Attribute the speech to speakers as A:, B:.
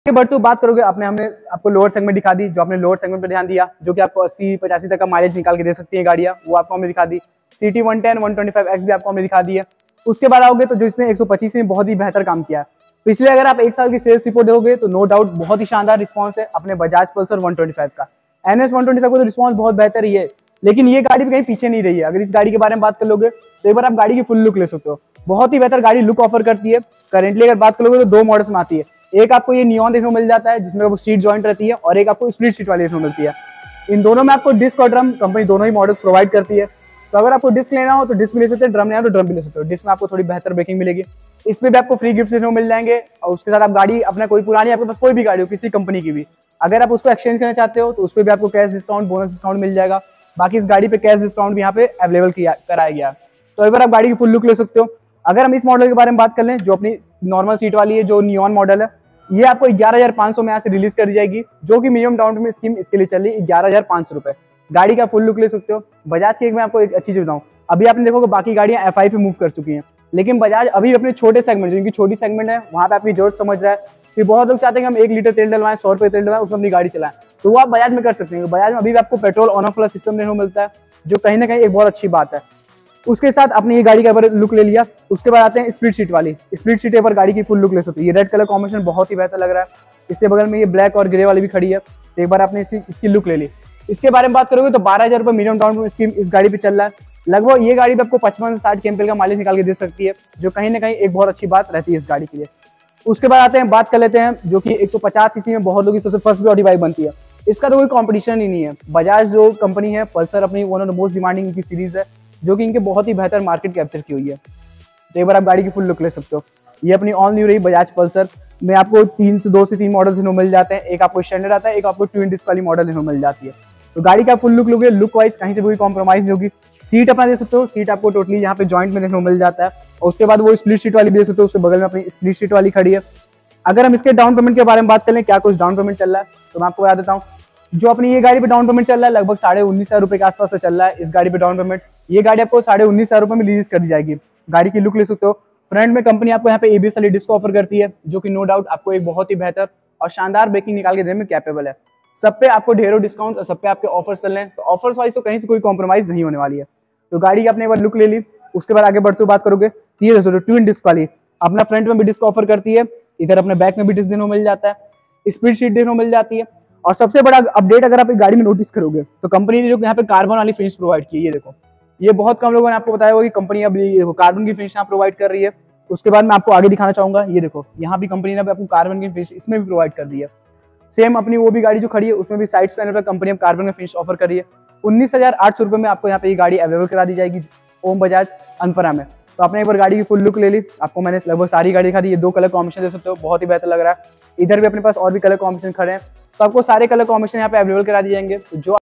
A: आगे बढ़ते हुए बात करोगे, हमने आपको लोअर सेगमेंट दिखा दी, जो आपने लोअर सेगमेंट पर ध्यान दिया, जो कि आपको 80-85 तक का माइलेज निकाल के दे सकती है गाड़ियाँ, वो आपको हमने दिखा दी। CT 110 125X भी आपको हमने दिखा दी है। उसके बाद आओगे तो जिसने 125 में बहुत ही बेहतर काम किया। पिछले अगर आप एक साल की सेल्स रिपोर्ट देखोगे तो नो डाउट बहुत ही शानदार रिस्पॉन्स है अपने बजाज पल्सर 125 का। NS 125 को तो रिस्पॉन्स बहुत बेहतर ही है, लेकिन ये गाड़ी भी कहीं पीछे नहीं रही है। अगर इस गाड़ी के बारे में बात कर लोगे तो एक बार आप गाड़ी की फुल लुक ले सकते हो, बहुत ही बेहतर गाड़ी लुक ऑफर करती है। करेंटली अगर बात करोगे तो 2 मॉडल्स में आती है, एक आपको ये नियॉन देखने को मिल जाता है जिसमें आपको सीट जॉइंट रहती है, और एक आपको स्प्लिट सीट वाली देखने को मिलती है। इन दोनों में आपको डिस्क और ड्रम कंपनी दोनों ही मॉडल्स प्रोवाइड करती है। तो अगर आपको डिस्क लेना हो तो डिस्क भी ले सकते हैं, ड्रम लेना हो तो ड्रम भी ले सकते हो। डिस्क में आपको थोड़ी बेहतर ब्रेकिंग मिलेगी, इसमें भी आपको फ्री गिफ्ट देखने को मिल जाएंगे। और उसके साथ आप गाड़ी अपना कोई पुरानी, आपके पास कोई भी गाड़ी हो किसी कंपनी की भी, अगर आप उसको एक्सचेंज करना चाहते हो तो उस पर भी आपको कैश डिस्काउंट, बोनस डिस्काउंट मिल जाएगा। बाकी इस गाड़ी पे कैश डिस्काउंट भी यहाँ पे अवेलेबल कराया गया। तो एक बार आप गाड़ी की फुल लुक ले सकते हो। अगर हम इस मॉडल के बारे में बात कर लें, जो अपनी नॉर्मल सीट वाली है, जो नियॉन मॉडल है, ये आपको 11,500 में यहाँ से रिलीज कर दी जाएगी, जो कि मिनिमम डाउन पेमेंट स्कीम इसके लिए चल रही है 11,500 रुपए। गाड़ी का फुल लुक ले सकते हो। बजाज की एक मैं आपको एक अच्छी चीज बताऊं, अभी आपने देखोगे बाकी गाड़ियां FI पे मूव कर चुकी हैं, लेकिन बजाज अभी अपने छोटे सेगमेंट, जिनकी छोटी सेगमेंट है, वहां पे आपकी जरूरत समझ रहा है कि बहुत लोग चाहते हैं कि हम 1 लीटर तेल डलवाएं, 100 रुपए तेल डलवाएं, उसमें अपनी गाड़ी चलाएं, तो वो आप बजाज में कर सकते हैं। बजाज में अभी भी आपको पेट्रोल ऑन ऑफ वाला सिस्टम देखने को मिलता है, जो कहीं ना कहीं एक बहुत अच्छी बात है। उसके साथ आपने ये गाड़ी का लुक ले लिया। उसके बाद आते हैं स्प्लिट सीट वाली। स्प्लिट सीट पर गाड़ी की फुल लुक ले सकते हो। ये रेड कलर कॉम्बिनेशन बहुत ही बेहतर लग रहा है, इसके बगल में ये ब्लैक और ग्रे वाली भी खड़ी है। तो एक बार आपने इसकी लुक ले ली। इसके बारे में बात करोगे तो 12,000 रुपये मिनिमम डाउन पेमेंट स्कीम इस गाड़ी पे चल रहा है। लगभग ये गाड़ी भी आपको 55 से 60 केएमपीएल का माइलेज निकाल के दे सकती है, जो कहीं ना कहीं एक बहुत अच्छी बात रहती है इस गाड़ी के लिए। उसके बाद आते हैं, बात कर लेते हैं, जो कि 150 सीसी में बहुत लोगों की सबसे फर्स्ट बॉडी बाइक बनती है। इसका तो कोई कॉम्पिटिशन ही नहीं है। बजाज जो कंपनी है, पल्सर अपनी one of the most demanding इनकी सीरीज है, जो कि इनके बहुत ही बेहतर मार्केट कैप्चर की हुई है। तो एक बार आप गाड़ी की फुल लुक ले सकते हो। ये अपनी ऑल न्यू रही बजाज पल्सर में आपको 2 से 3 मॉडल देखने मिल जाते हैं। एक आपको स्टैंडर्ड आता है, एक आपको ट्विन डिस्क वाली मॉडल देखने मिल जाती है। तो गाड़ी का फुल लुक लोगे, लुक वाइज कहीं से कोई कॉम्प्रोमाइज नहीं होगी। सीट अपना दे सकते हो, सीट आपको टोटली यहाँ पे जॉइंट में देखने को मिल जाता है। और उसके बाद वो स्प्लिट सीट वाली भी दे सकते हो, उसके बगल में अपनी स्प्लिट सीट वाली खड़ी है। अगर हम इसके डाउन पेमेंट के बारे में बात करें, क्या कुछ डाउन पेमेंट चल रहा है, तो मैं आपको बता देता हूँ। जो अपनी ये गाड़ी पे डाउन पेमेंट चल रहा है, लगभग 19,500 रुपए के आसपास से चल रहा है इस गाड़ी पे डाउन पेमेंट। ये गाड़ी आपको 19,500 रुपए में रिलीज कर दी जाएगी। गाड़ी की लुक ले सकते हो। फ्रंट में कंपनी आपको यहाँ पे ABS वाली डिस्क ऑफर करती है, जो कि नो डाउट आपको एक बहुत ही बेहतर और शानदार ब्रेकिंग निकाल के देने में कैपेबल है। सब पे आपको ढेरों डिस्काउंट और सब पे आपके ऑफर्स चल रहे हैं, तो ऑफर्स वाइज तो कहीं से कोई कॉम्प्रोमाइज नहीं होने वाली है। तो गाड़ी की आपने एक बार लुक ले ली। उसके बाद आगे बढ़ते हुए बात करोगे तो ये देखो ट्विन डिस्क वाली अपना फ्रंट में भी डिस्क ऑफर करती है, इधर अपने बैक में भी डिस्क देखने को मिल जाता है, स्पीड सीट देखने को मिल जाती है। और सबसे बड़ा अपडेट अगर आप एक गाड़ी में नोटिस करोगे तो कंपनी ने जो यहाँ पे कार्बन वाली फिनिश प्रोवाइड की है, ये देखो, ये बहुत कम लोगों ने आपको बताया होगा कि कंपनी अब ये कार्बन की फिनिश यहाँ प्रोवाइड कर रही है। उसके बाद मैं आपको आगे दिखाना चाहूंगा, ये देखो यहाँ भी कंपनी ने आपको कार्बन की फिनिश इसमें भी प्रोवाइड कर दी है। सेम अपनी वो भी गाड़ी जो खड़ी है उसमें भी साइड पैनल पर कंपनी कार्बन की फिनिश ऑफर कर रही है। 19,800 रुपए में आपको यहाँ पे ये गाड़ी अवेलेबल करा दी जाएगी ओम बजाज अनपरा में। तो आपने एक बार गाड़ी की फुल लुक ले ली। आपको मैंने लगभग सारी गाड़ी दिखा दी। ये 2 कलर कॉम्बिनेशन दे सकते हो, बहुत ही बेहतर लग रहा है। इधर भी अपने पास और भी कलर कॉम्बिनेशन खड़े हैं, तो आपको सारे कलर कॉम्बिनेशन यहाँ पे अवेलेबल करा दिए जाएंगे। तो जो